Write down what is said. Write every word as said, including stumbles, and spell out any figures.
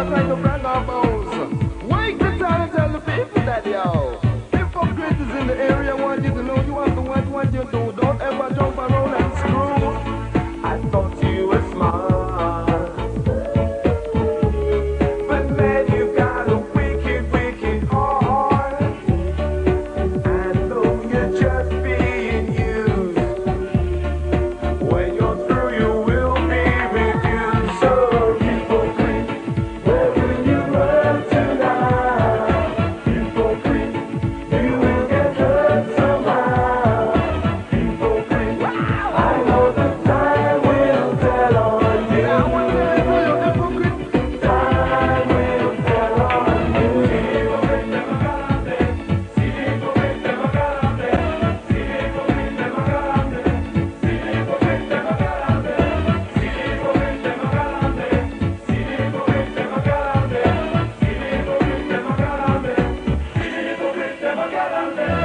are trying to brag our bones. Wake the town and tell the people that, yo, hypocrite is in the area. I want you to know you have to watch what you do. Don't ever jump around and screw. I thought you were smart. Get